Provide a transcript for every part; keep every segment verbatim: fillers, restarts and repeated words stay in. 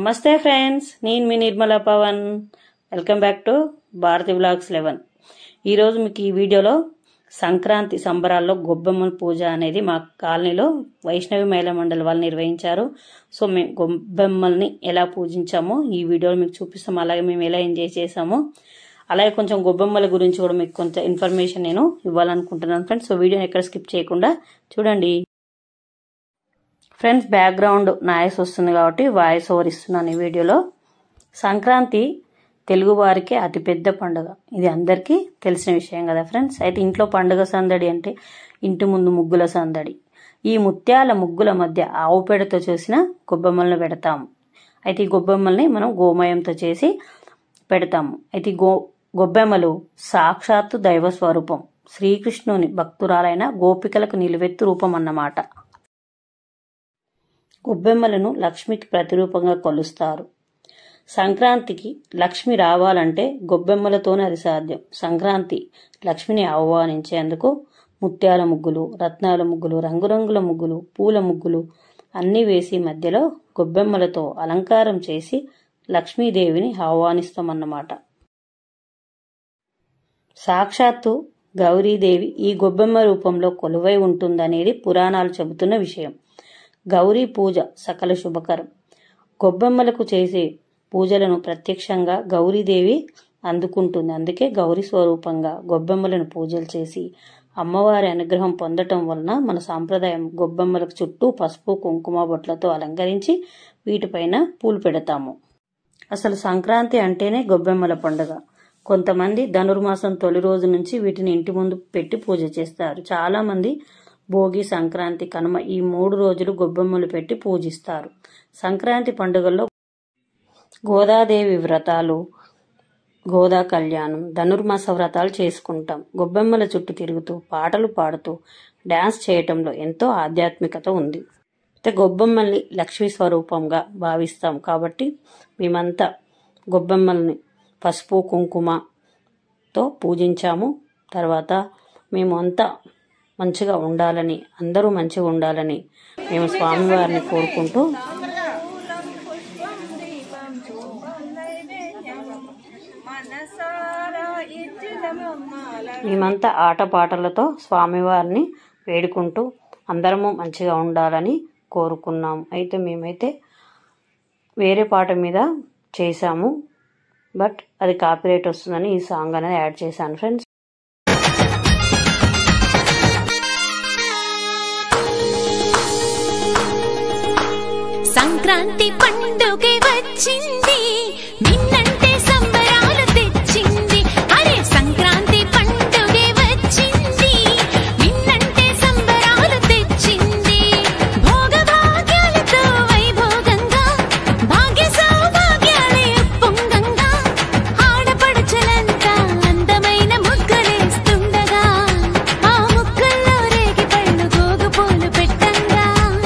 నమస్తే ఫ్రెండ్స్, నేను మీ Nirmala Pavan. Welcome back to Bharati vlogs eleven. ఈరోజు మీకు ఈ వీడియోలో సంక్రాంతి సంబరాల్లో గొబ్బెమ్మల పూజ అనేది మా కాలనీలో వైష్ణవి మహిళా మండలి వాళ్ళు నిర్వహించారు. సో మేము గొబ్బెమ్మల్ని ఎలా పూజించామో ఈ వీడియోలో మీకు చూపిస్తాము. అలాగే మేము ఎలా ఎంజాయ్ చేసామో, అలాగే కొంచెం గొబ్బెమ్మల గురించి కూడా మీకు కొంచెం ఇన్ఫర్మేషన్ నేను ఇవ్వాలనుకుంటున్నాను ఫ్రెండ్స్. సో వీడియోని ఎక్కడ స్కిప్ చేయకుండా చూడండి ఫ్రెండ్స్. బ్యాక్గ్రౌండ్ నాయిస్ వస్తుంది కాబట్టి వాయిస్ ఓవర్ ఇస్తున్నాను ఈ వీడియోలో. సంక్రాంతి తెలుగు వారికి అతిపెద్ద పండుగ, ఇది అందరికీ తెలిసిన విషయం కదా ఫ్రెండ్స్. అయితే ఇంట్లో పండుగ సందడి అంటే ఇంటి ముందు ముగ్గుల సందడి. ఈ ముత్యాల ముగ్గుల మధ్య ఆవు పేడతో చేసిన గొబ్బెమ్మలను పెడతాము. అయితే ఈ గొబ్బెమ్మల్ని మనం గోమయంతో చేసి పెడతాము. అయితే గో గొబ్బెమ్మలు సాక్షాత్తు దైవ స్వరూపం, శ్రీకృష్ణుని భక్తురాలైన గోపికలకు నిలువెత్తు రూపం అన్నమాట. గొబ్బెమ్మలను లక్ష్మికి ప్రతిరూపంగా కొలుస్తారు. సంక్రాంతికి లక్ష్మి రావాలంటే గొబ్బెమ్మలతోనే అది సాధ్యం. సంక్రాంతి లక్ష్మిని ఆహ్వానించేందుకు ముత్యాల ముగ్గులు, రత్నాల ముగ్గులు, రంగురంగుల ముగ్గులు, పూల ముగ్గులు అన్నీ వేసి మధ్యలో గొబ్బెమ్మలతో అలంకారం చేసి లక్ష్మీదేవిని ఆహ్వానిస్తామన్నమాట. సాక్షాత్తు గౌరీదేవి ఈ గొబ్బెమ్మ రూపంలో కొలువై ఉంటుందనేది పురాణాలు చెబుతున్న విషయం. గౌరీ పూజ సకల శుభకరం. గొబ్బెమ్మలకు చేసే పూజలను ప్రత్యక్షంగా గౌరీదేవి అందుకుంటుంది. అందుకే గౌరీ స్వరూపంగా గొబ్బెమ్మలను పూజలు చేసి అమ్మవారి అనుగ్రహం పొందటం వలన మన సాంప్రదాయం గొబ్బెమ్మలకు చుట్టూ పసుపు కుంకుమ బొట్లతో అలంకరించి వీటిపైన పూలు పెడతాము. అసలు సంక్రాంతి అంటేనే గొబ్బెమ్మల పండుగ. కొంతమంది ధనుర్మాసం తొలి రోజు నుంచి వీటిని ఇంటి ముందు పెట్టి పూజ చేస్తారు. చాలా మంది భోగి, సంక్రాంతి, కనుమ ఈ మూడు రోజులు గొబ్బెమ్మలు పెట్టి పూజిస్తారు. సంక్రాంతి పండుగల్లో గోదాదేవి వ్రతాలు, గోదా కళ్యాణం, ధనుర్మాస వ్రతాలు చేసుకుంటాం. గొబ్బెమ్మల చుట్టూ తిరుగుతూ పాటలు పాడుతూ డాన్స్ చేయటంలో ఎంతో ఆధ్యాత్మికత ఉంది. అయితే గొబ్బెమ్మల్ని లక్ష్మీ స్వరూపంగా భావిస్తాం కాబట్టి మేమంతా గొబ్బెమ్మల్ని పసుపు కుంకుమతో పూజించాము. తర్వాత మేము అంతా మంచిగా ఉండాలని, అందరూ మంచిగా ఉండాలని మేము స్వామివారిని కోరుకుంటూ మేమంతా ఆటపాటలతో స్వామివారిని వేడుకుంటూ అందరము మంచిగా ఉండాలని కోరుకున్నాము. అయితే మేమైతే వేరే పాట మీద చేశాము, బట్ అది కాపీరైట్ వస్తుందని ఈ సాంగ్ అనేది యాడ్ చేశాను ఫ్రెండ్స్. సంక్రాంతి పండుగ వచ్చింది, నిన్నంటే సంబరాలు తెచ్చింది. అరే సంక్రాంతి పండుగ వచ్చింది, నిన్నంటే సంబరాలు తెచ్చింది. భోగభాగ్యాలతో వైభోగంగా, భాగ్య సౌభాగ్యాలే ఉప్పొంగంగా, ఆడపడుచులంతా అందమైన ముగ్గులేస్తుండగా, ఆ ముగ్గుల్లో రేగి పళ్ళు గోగు పూలు పెట్టంగా,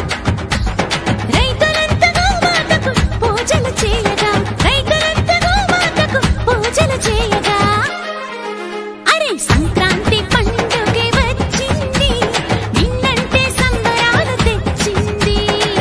పూజలు చేయగా, రైతులంతా గోమాతకు పూజలు చేయగా, అరే సంక్రాంతి పండుగ వచ్చింది, నిన్నంటే సంబరాలు తెచ్చింది.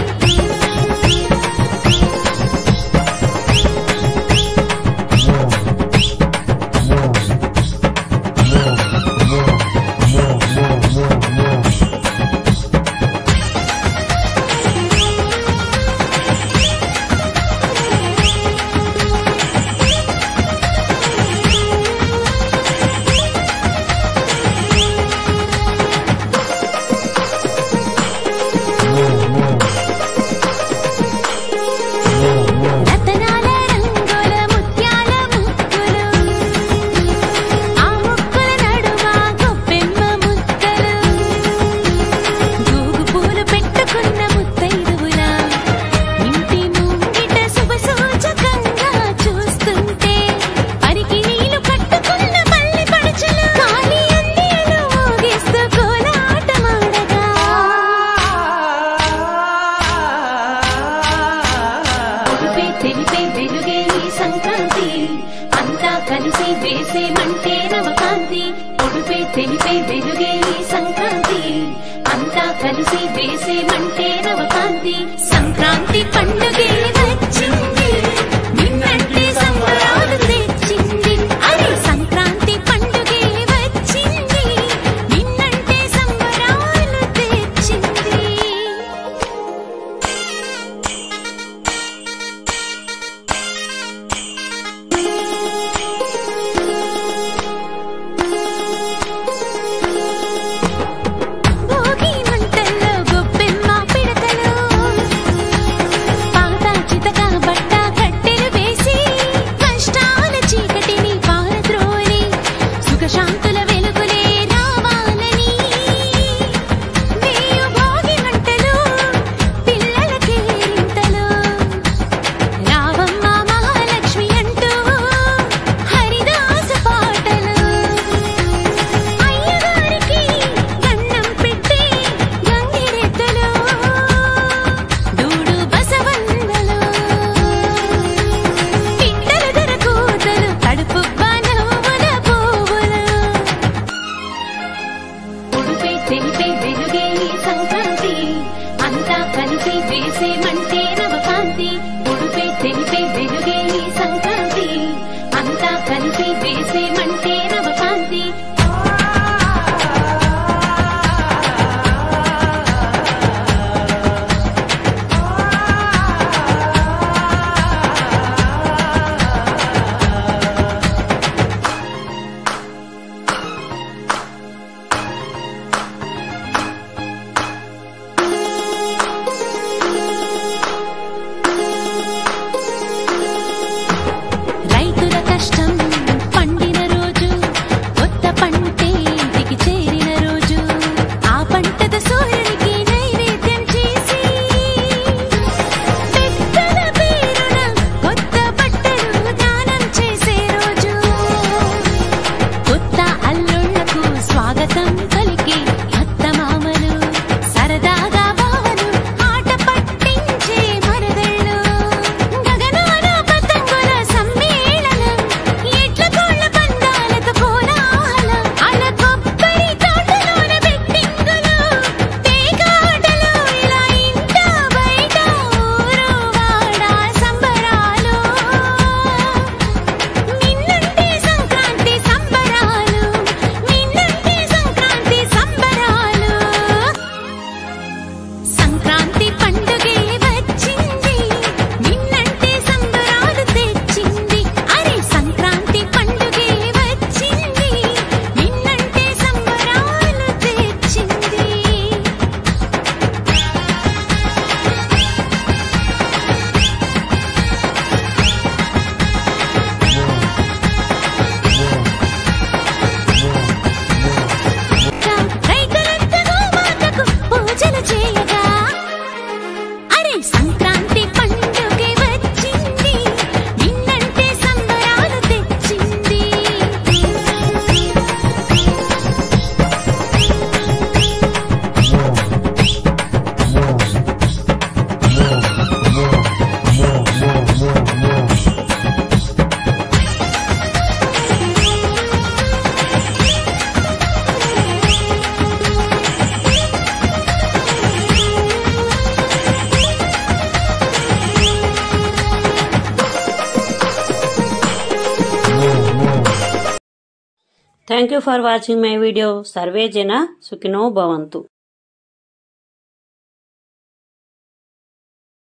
తెలిపే వెలుగే సంక్రాంతి అంతా కలిసి వేసే మంటే నవకాంతి సంక్రాంతి పండుగే వచ్చింది నిన్నంటే సంబరాలు తెచ్చింది. అరే సంక్రాంతి పండుగే వచ్చింది, నిన్నంటే సంబరాలు తెచ్చింది. భోగి మంటల్లో గొబ్బెమ్మ పిడకలు, పాత చితక బట్ట కట్టెలు వేసి కష్టాల చీకటిని పారద్రోలి సుఖశాంతుల వెలుగులే రావాలని. వేయు భోగి మంటలు పిల్లల కేరింతలు, రావమ్మ మహాలక్ష్మి అంటూ హరిదాస పాటలు, అయ్యగారికి గన్నం పెట్టి గంగిరెద్దులు, దూడు బసవన్నలు, పిట్టల ధర కూతలు, కడుపు బాణముల పువ్వులు. ఉడుపే తెలిపే వెలుగే ఈ సంక్రాంతి, అంతా కలిసి వేసేమంటే నవకాంతి. ఉడుపే తెలిపే వెలుగే ఈ సంక్రాంతి, అంతా కలిసి వేసేమంటే నవకాంతి. రైతుల కష్టం పండిన రోజు, కొత్త పంటే ఇంటికి చేరిన రోజు, ఆ పంటద సూర్యునికి నైవేద్యం చేసి పెద్దల పేరున కొత్త బట్టలు దానం చేసే రోజు, కొత్త అల్లుళ్లకు స్వాగతం పలికి అత్తమామలు, సరదాగా బావలు ఆట పట్టించే మరదళ్ళు, గగనాన పతంగుల సమ్మేళనం, ఎడ్ల కోళ్ల పందాలతో కోలాహలం, అల కొబ్బరి తోటలోన బెట్టింగులు, పేకాటలు, ఇలా ఇంట బయట ఊరు వాడ సంబరాలు. నిన్నంటే సంక్రాంతి సంబరాలు, నిన్నంటే సంక్రాంతి సంబరాలు. సంక్రాంతి పండుగే వచ్చింది, నిన్నంటే సంబరాలు తెచ్చింది. అరే సంక్రాంతి పండుగే వచ్చింది, నిన్నంటే సంబరాలు తెచ్చింది. రైతులంతా గోమాతకు పూజలు చేయగా, అరే సంక్రాంతి పండుగే వచ్చింది, నిన్నంటే సంబరాలు తెచ్చింది. Thank you for watching my video. Sarve Jana Sukhino Bhavantu.